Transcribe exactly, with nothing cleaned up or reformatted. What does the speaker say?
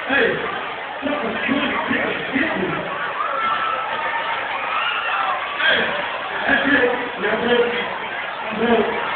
Hey, concert one point three G P. Hey, that's it. Y'all broke. I'm broke.